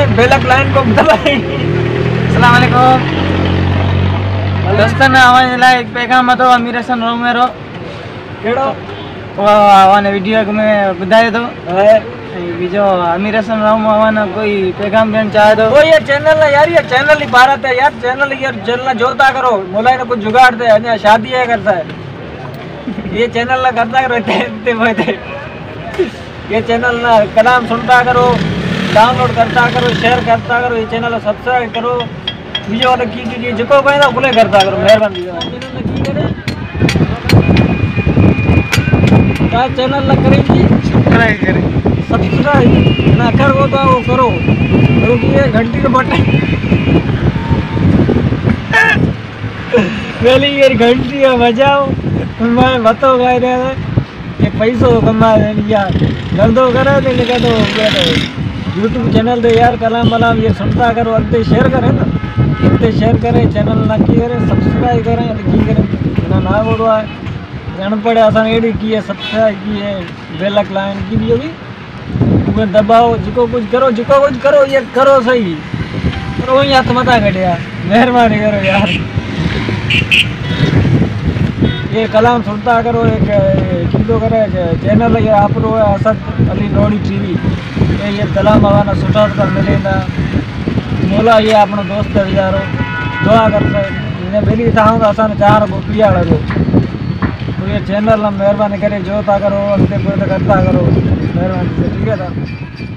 Bell icon को दबाएं। अस्सलाम वालेकुम दोस्तन हमारे लाइक पैगाम तो अमीर हसन रोमेरो केड़ो वो आवाने वीडियो को मैं बुधाए तो है बीजो अमीर हसन रोम आवाना कोई पैगाम देना चाहे तो वो ये चैनल ना यार, ये चैनल ही भारत है यार, चैनल जोता करो, मोला ने कुछ जुगाड़ दे अन्य शादी है करता है, ये चैनल ना करता करो इतने ये चैनल ना कलाम सुनता करो, डाउनलोड करता करो, शेयर करता करो, ये चैनल सब्सक्राइब करो, वीडियो वाला की जिको कहना भूले करता करो, मेहरबानी क्या चैनल ना करेंगी सब्सक्राइब ना करो तो वो करो, क्योंकि ये घंटी के बटन पहले ये घंटी है बजाओ, मैं बताओ गए रहे ये पैसों कमा यार गंदो करे तो लिखा तो यूट्यूब चैनल दे यार कलाम वलाम ये सुनता करो, अगते शेयर करें ना, अगते शेयर करें, चैनल ना की करें, सब्सक्राइब करें की करें ना बोलो है जन पड़े आसान एडी की है, सब्सक्राइब की है, बेल आइकन की भी होगी वो दबाओ, जिको कुछ करो ये करो सही करो, ही हाथ मता कटिया मेहरबानी करो यार, ये कलाम सुनता करो, एक किलो करे चैनल ये आप रो असद अली नोड़ी टीवी ये कलाम आवाना सुठा कर मिले ना मोला ये अपना दोस्त है यारो दुआ करता है इन्हें बेली था तो आसान 4 रुपया लगो, तो ये चैनल ना मेहरबानी करे जोता करो, अगते करता करो मेहरबानी से, ठीक है ना।